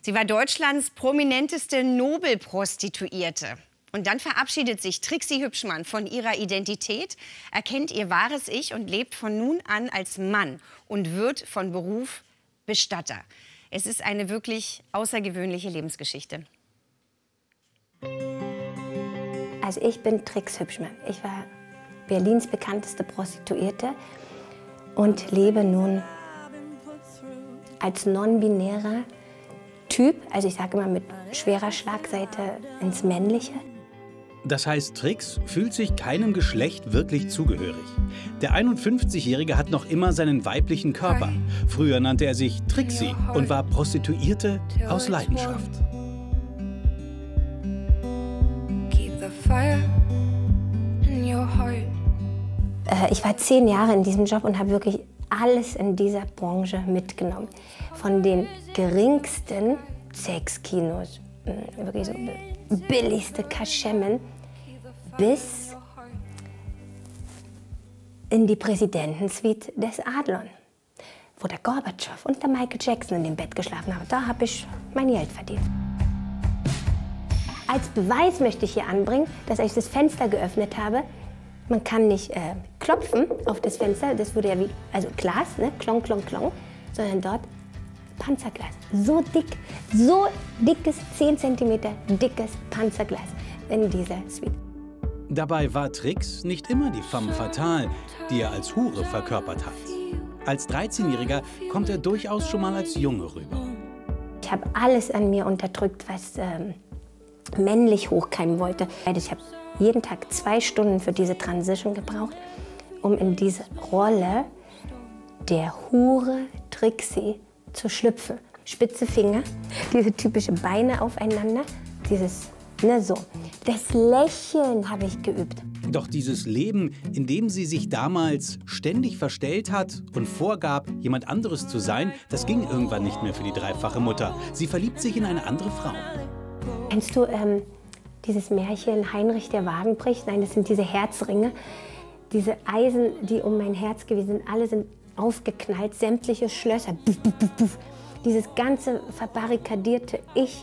Sie war Deutschlands prominenteste Nobelprostituierte. Und dann verabschiedet sich Trixie Hübschmann von ihrer Identität, erkennt ihr wahres Ich und lebt von nun an als Mann und wird von Beruf Bestatter. Es ist eine wirklich außergewöhnliche Lebensgeschichte. Also ich bin Trix Hübschmann. Ich war Berlins bekannteste Prostituierte und lebe nun als non-binärer Typ, also ich sage immer mit schwerer Schlagseite ins Männliche. Das heißt, Trix fühlt sich keinem Geschlecht wirklich zugehörig. Der 51-Jährige hat noch immer seinen weiblichen Körper. Früher nannte er sich Trixie und war Prostituierte aus Leidenschaft. Ich war 10 Jahre in diesem Job und habe wirklich alles in dieser Branche mitgenommen. Von den geringsten Sexkinos, wirklich so billigste Kaschemmen, bis in die Präsidentensuite des Adlon, wo der Gorbatschow und der Michael Jackson in dem Bett geschlafen haben. Da habe ich mein Geld verdient. Als Beweis möchte ich hier anbringen, dass ich das Fenster geöffnet habe. Man kann nicht klopfen auf das Fenster, das würde ja wie, also Glas, ne? Klong, klong, klong, sondern dort Panzerglas. So dickes, 10 cm dickes Panzerglas in dieser Suite. Dabei war Trix nicht immer die femme fatale, die er als Hure verkörpert hat. Als 13-Jähriger kommt er durchaus schon mal als Junge rüber. Ich habe alles an mir unterdrückt, was männlich hochkeimen wollte. Ich habe jeden Tag 2 Stunden für diese Transition gebraucht, um in diese Rolle der Hure Trixie zu schlüpfen. Spitze Finger, diese typische Beine aufeinander, dieses, ne, so. Das Lächeln habe ich geübt. Doch dieses Leben, in dem sie sich damals ständig verstellt hat und vorgab, jemand anderes zu sein, das ging irgendwann nicht mehr für die dreifache Mutter. Sie verliebt sich in eine andere Frau. Kennst du dieses Märchen Heinrich der Wagen bricht? Nein, das sind diese Herzringe. Diese Eisen, die um mein Herz gewesen sind, alle sind aufgeknallt, sämtliche Schlösser. Buff, buff, buff, buff. Dieses ganze verbarrikadierte Ich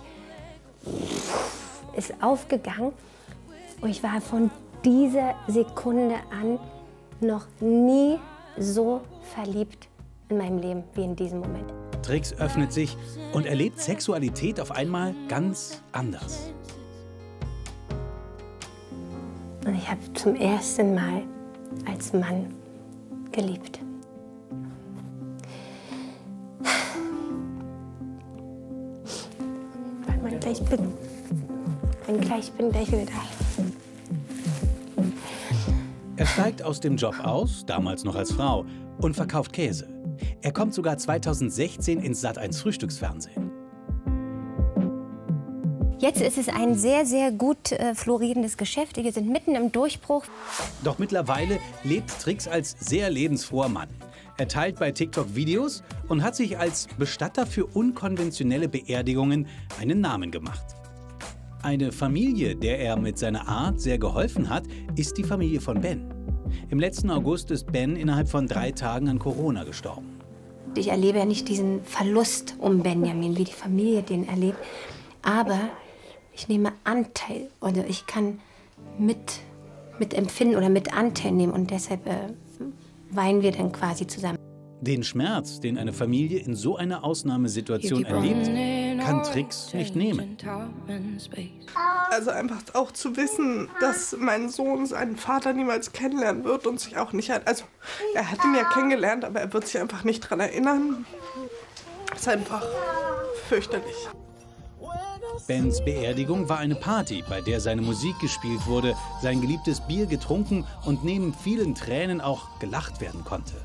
ist aufgegangen. Und ich war von dieser Sekunde an noch nie so verliebt in meinem Leben wie in diesem Moment. Trix öffnet sich und erlebt Sexualität auf einmal ganz anders. Und ich habe zum ersten Mal als Mann geliebt. Warte mal, gleich bin gleich wieder da. Er steigt aus dem Job aus, damals noch als Frau, und verkauft Käse. Er kommt sogar 2016 ins Sat.1 Frühstücksfernsehen. Jetzt ist es ein sehr, sehr gut florierendes Geschäft. Wir sind mitten im Durchbruch. Doch mittlerweile lebt Trix als sehr lebensfroher Mann. Er teilt bei TikTok Videos und hat sich als Bestatter für unkonventionelle Beerdigungen einen Namen gemacht. Eine Familie, der er mit seiner Art sehr geholfen hat, ist die Familie von Ben. Im letzten August ist Ben innerhalb von 3 Tagen an Corona gestorben. Ich erlebe ja nicht diesen Verlust um Benjamin, wie die Familie den erlebt. Aber ich nehme Anteil oder ich kann mit empfinden oder mit Anteil nehmen. Und deshalb weinen wir dann quasi zusammen. Den Schmerz, den eine Familie in so einer Ausnahmesituation erlebt, kann Trix nicht nehmen. Also einfach auch zu wissen, dass mein Sohn seinen Vater niemals kennenlernen wird und sich auch nicht hat. Also er hat ihn ja kennengelernt, aber er wird sich einfach nicht daran erinnern. Das ist einfach fürchterlich. Bens Beerdigung war eine Party, bei der seine Musik gespielt wurde, sein geliebtes Bier getrunken und neben vielen Tränen auch gelacht werden konnte.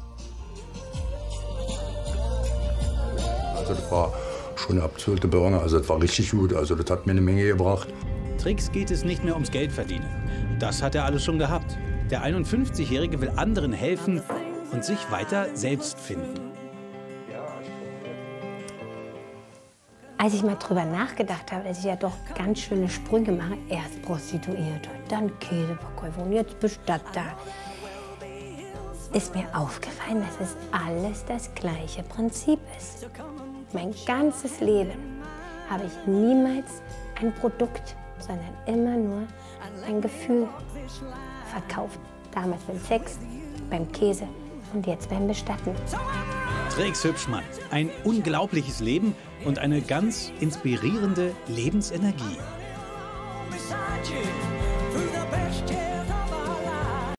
Also das war schon eine absolute Birne, also das war richtig gut, also das hat mir eine Menge gebracht. Trix geht es nicht mehr ums Geld verdienen. Das hat er alles schon gehabt. Der 51-Jährige will anderen helfen und sich weiter selbst finden. Als ich mal drüber nachgedacht habe, dass ich ja doch ganz schöne Sprünge mache, erst Prostituierte, dann Käseverkäufer und jetzt Bestatter, ist mir aufgefallen, dass es alles das gleiche Prinzip ist. Mein ganzes Leben habe ich niemals ein Produkt, sondern immer nur ein Gefühl verkauft. Damals beim Sex, beim Käse und jetzt beim Bestatten. Trix Hübschmann, ein unglaubliches Leben und eine ganz inspirierende Lebensenergie. Beside you through the best